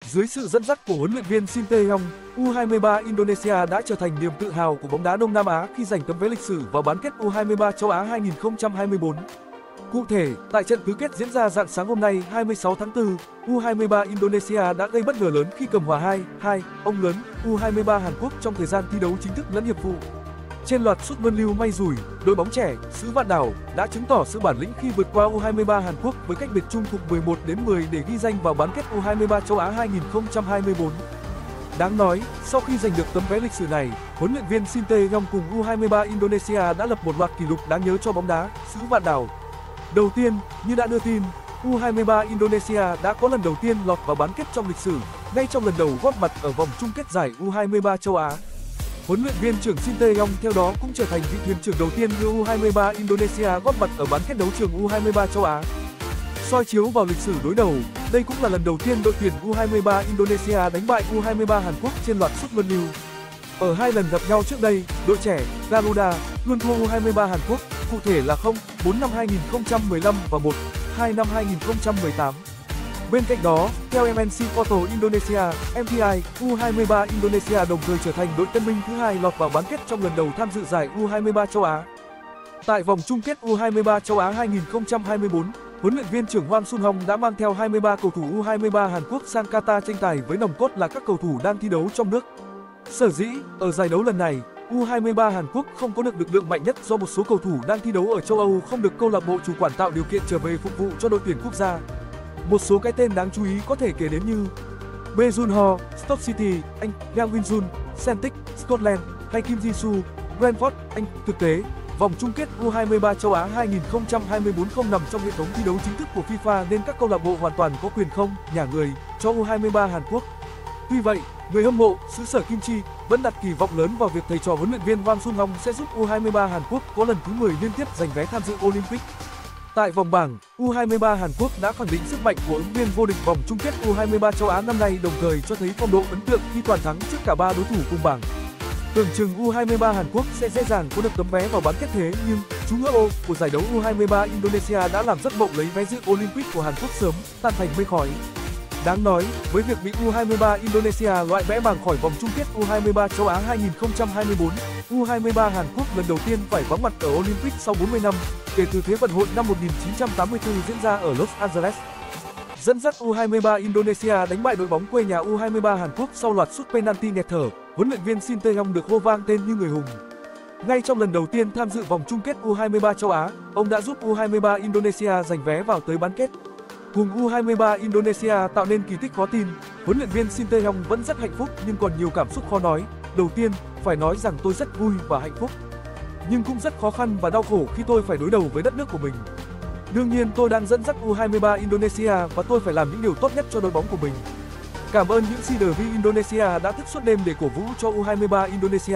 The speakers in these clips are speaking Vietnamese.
Dưới sự dẫn dắt của huấn luyện viên Shin Tae-yong, U23 Indonesia đã trở thành niềm tự hào của bóng đá Đông Nam Á khi giành tấm vé lịch sử vào bán kết U23 châu Á 2024. Cụ thể, tại trận tứ kết diễn ra rạng sáng hôm nay 26 tháng 4, U23 Indonesia đã gây bất ngờ lớn khi cầm hòa 2-2 ông lớn U23 Hàn Quốc trong thời gian thi đấu chính thức lẫn hiệp phụ. Trên loạt sút luân lưu may rủi, đội bóng trẻ xứ Vạn Đảo đã chứng tỏ sự bản lĩnh khi vượt qua U23 Hàn Quốc với cách biệt chung cuộc 11-10 để ghi danh vào bán kết U23 châu Á 2024. Đáng nói, sau khi giành được tấm vé lịch sử này, huấn luyện viên Shin Tae-yong cùng U23 Indonesia đã lập một loạt kỷ lục đáng nhớ cho bóng đá xứ Vạn Đảo. Đầu tiên, như đã đưa tin, U23 Indonesia đã có lần đầu tiên lọt vào bán kết trong lịch sử, ngay trong lần đầu góp mặt ở vòng chung kết giải U23 châu Á. Huấn luyện viên trưởng Shin Tae-yong theo đó cũng trở thành vị thuyền trưởng đầu tiên đưa U23 Indonesia góp mặt ở bán kết đấu trường U23 châu Á. Soi chiếu vào lịch sử đối đầu, đây cũng là lần đầu tiên đội tuyển U23 Indonesia đánh bại U23 Hàn Quốc trên loạt sút luân lưu. Ở hai lần gặp nhau trước đây, đội trẻ Garuda luôn thua U23 Hàn Quốc, cụ thể là 0-4 năm 2015 và 1-2 năm 2018. Bên cạnh đó, theo MNC Portal Indonesia, MPI, U23 Indonesia đồng thời trở thành đội tân binh thứ hai lọt vào bán kết trong lần đầu tham dự giải U23 châu Á. Tại vòng chung kết U23 châu Á 2024, huấn luyện viên trưởng Hwang Sun-hong đã mang theo 23 cầu thủ U23 Hàn Quốc sang Qatar tranh tài với nòng cốt là các cầu thủ đang thi đấu trong nước. Sở dĩ, ở giải đấu lần này, U23 Hàn Quốc không có được lực lượng mạnh nhất do một số cầu thủ đang thi đấu ở châu Âu không được câu lạc bộ chủ quản tạo điều kiện trở về phục vụ cho đội tuyển quốc gia. Một số cái tên đáng chú ý có thể kể đến như Bae Jun-ho, Stoke City, Anh, Yang Win-jun, Celtic, Scotland, hay Kim Ji-soo, Brentford, Anh. Thực tế, vòng chung kết U23 châu Á 2024 không nằm trong hệ thống thi đấu chính thức của FIFA nên các câu lạc bộ hoàn toàn có quyền nhả người cho U23 Hàn Quốc. Tuy vậy, người hâm mộ xứ sở Kim Chi vẫn đặt kỳ vọng lớn vào việc thầy trò huấn luyện viên Hwang Sun-hong sẽ giúp U23 Hàn Quốc có lần thứ 10 liên tiếp giành vé tham dự Olympic. Tại vòng bảng, U23 Hàn Quốc đã khẳng định sức mạnh của ứng viên vô địch vòng chung kết U23 châu Á năm nay, đồng thời cho thấy phong độ ấn tượng khi toàn thắng trước cả 3 đối thủ cùng bảng. Tưởng chừng U23 Hàn Quốc sẽ dễ dàng có được tấm vé vào bán kết thế nhưng chú ngựa ô của giải đấu U23 Indonesia đã làm giấc mộng lấy vé dự Olympic của Hàn Quốc sớm tan thành mây khói. Đáng nói, với việc bị U23 Indonesia loại bẽ bàng khỏi vòng chung kết U23 châu Á 2024, U23 Hàn Quốc lần đầu tiên phải vắng mặt ở Olympic sau 40 năm, kể từ Thế vận hội năm 1984 diễn ra ở Los Angeles. Dẫn dắt U23 Indonesia đánh bại đội bóng quê nhà U23 Hàn Quốc sau loạt sút penalty nghẹt thở, huấn luyện viên Shin Tae-yong được hô vang tên như người hùng. Ngay trong lần đầu tiên tham dự vòng chung kết U23 châu Á, ông đã giúp U23 Indonesia giành vé vào tới bán kết. Cùng U23 Indonesia tạo nên kỳ tích khó tin, huấn luyện viên Shin Tae-yong vẫn rất hạnh phúc nhưng còn nhiều cảm xúc khó nói. Đầu tiên, phải nói rằng tôi rất vui và hạnh phúc. Nhưng cũng rất khó khăn và đau khổ khi tôi phải đối đầu với đất nước của mình. Đương nhiên tôi đang dẫn dắt U23 Indonesia và tôi phải làm những điều tốt nhất cho đội bóng của mình. Cảm ơn những Sider V Indonesia đã thức suốt đêm để cổ vũ cho U23 Indonesia.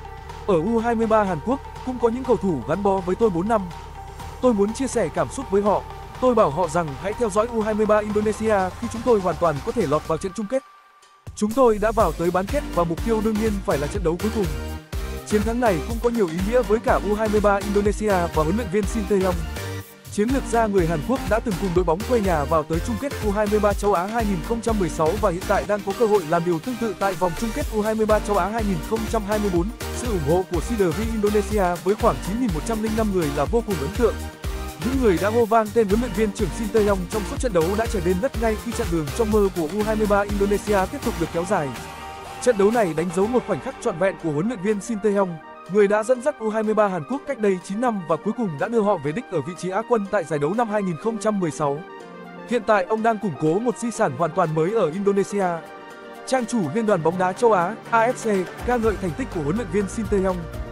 Ở U23 Hàn Quốc cũng có những cầu thủ gắn bó với tôi 4 năm. Tôi muốn chia sẻ cảm xúc với họ. Tôi bảo họ rằng hãy theo dõi U23 Indonesia khi chúng tôi hoàn toàn có thể lọt vào trận chung kết. Chúng tôi đã vào tới bán kết và mục tiêu đương nhiên phải là trận đấu cuối cùng. Chiến thắng này cũng có nhiều ý nghĩa với cả U23 Indonesia và huấn luyện viên Shin Tae-yong. Chiến lược gia người Hàn Quốc đã từng cùng đội bóng quê nhà vào tới chung kết U23 châu Á 2016 và hiện tại đang có cơ hội làm điều tương tự tại vòng chung kết U23 châu Á 2024. Sự ủng hộ của Sider V Indonesia với khoảng 9.105 người là vô cùng ấn tượng. Những người đã hô vang tên huấn luyện viên trưởng Shin Tae-yong trong suốt trận đấu đã trở nên ngất ngay khi chặng đường trong mơ của U23 Indonesia tiếp tục được kéo dài. Trận đấu này đánh dấu một khoảnh khắc trọn vẹn của huấn luyện viên Shin Tae-yong, người đã dẫn dắt U23 Hàn Quốc cách đây 9 năm và cuối cùng đã đưa họ về đích ở vị trí Á quân tại giải đấu năm 2016. Hiện tại ông đang củng cố một di sản hoàn toàn mới ở Indonesia. Trang chủ Liên đoàn bóng đá châu Á AFC ca ngợi thành tích của huấn luyện viên Shin Tae-yong.